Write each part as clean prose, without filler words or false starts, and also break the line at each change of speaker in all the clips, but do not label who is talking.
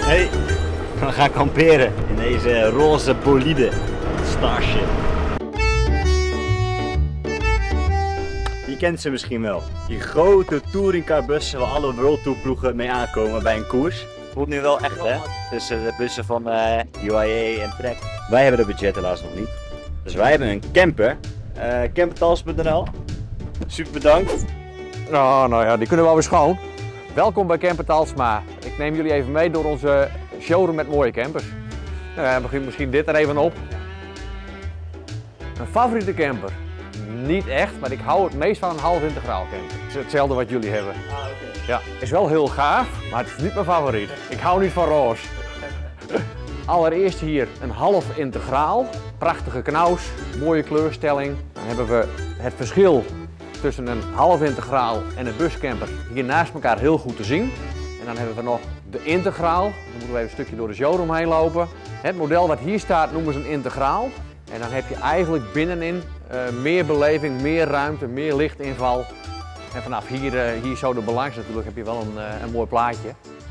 Hey, we gaan kamperen in deze roze bolide Starship. Je kent ze misschien wel. Die grote touringcarbussen waar alle World Tour ploegen mee aankomen bij een koers. Voelt nu wel echt, hè? Tussen de bussen van UAE en Trek. Wij hebben de budget helaas nog niet. Dus wij hebben een camper. Campertals.nl. Super bedankt.
Nou ja, die kunnen we wel weer schoon. Welkom bij Camper Talsma. Ik neem jullie even mee door onze showroom met mooie campers. Begin misschien dit er even op. Een favoriete camper? Niet echt, maar ik hou het meest van een half integraal camper. Het is hetzelfde wat jullie hebben. Ja, is wel heel gaaf, maar het is niet mijn favoriet. Ik hou niet van roze. Allereerst hier een half integraal. Prachtige knaus, mooie kleurstelling. Dan hebben we het verschil tussen een half integraal en een buscamper hier naast elkaar heel goed te zien. En dan hebben we nog de integraal. Dan moeten we even een stukje door de showroom heen lopen. Het model wat hier staat noemen ze een integraal. En dan heb je eigenlijk binnenin meer beleving, meer ruimte, meer lichtinval. En vanaf hier zo de balans natuurlijk heb je wel een mooi plaatje.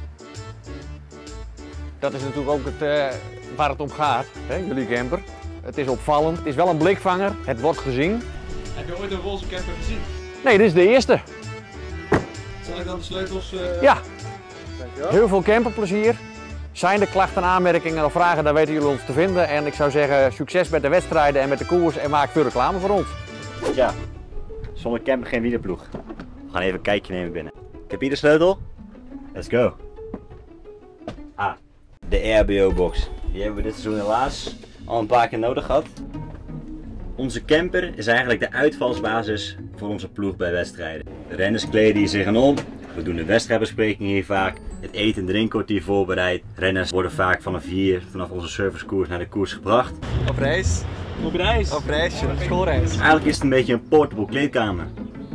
Dat is natuurlijk ook waar het om gaat, hè, jullie camper. Het is opvallend, het is wel een blikvanger, het wordt gezien.
Heb je ooit een roze camper gezien?
Nee, dit is de eerste.
Zal ik dan de sleutels...
Ja, heel veel camperplezier. Zijn er klachten, aanmerkingen of vragen, dan weten jullie ons te vinden. En ik zou zeggen, succes met de wedstrijden en met de koers en maak veel reclame voor ons.
Ja, zonder camper geen wielerploeg. We gaan even een kijkje nemen binnen. Ik heb hier de sleutel. Let's go. Ah, de RBO box. Die hebben we dit seizoen helaas al een paar keer nodig gehad. Onze camper is eigenlijk de uitvalsbasis voor onze ploeg bij wedstrijden. De renners kleden hier zich aan om. We doen de wedstrijdbesprekingen hier vaak. Het eten en drinken wordt hier voorbereid. Renners worden vaak vanaf onze servicekoers naar de koers gebracht.
Op reis.
Op reis?
Op reisje, schoolreis.
Eigenlijk is het een beetje een portable kleedkamer.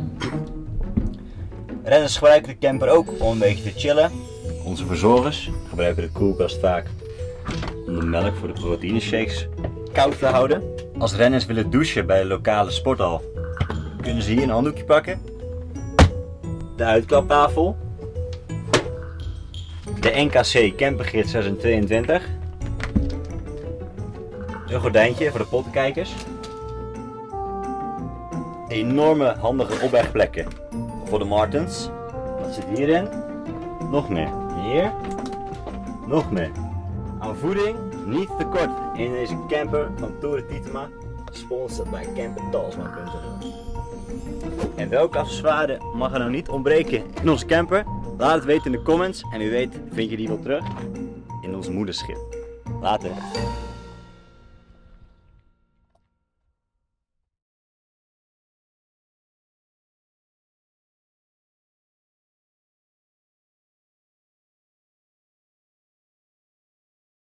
Renners gebruiken de camper ook om een beetje te chillen. Onze verzorgers gebruiken de koelkast vaak om de melk voor de proteïne shakes koud te houden. Als renners willen douchen bij de lokale sporthal, kunnen ze hier een handdoekje pakken. De uitklaptafel. De NKC Campergids 2022. Een gordijntje voor de pottenkijkers. Enorme handige opbergplekken voor de Martens. Wat zit hierin? Nog meer. Hier. Nog meer. Aan voeding niet tekort in deze camper van Tour Titema. Gesponsord bij campertalsma.nl. En welke accessoire mag er nou niet ontbreken in onze camper? Laat het weten in de comments en wie weet vind je die wel terug in ons moederschip. Later.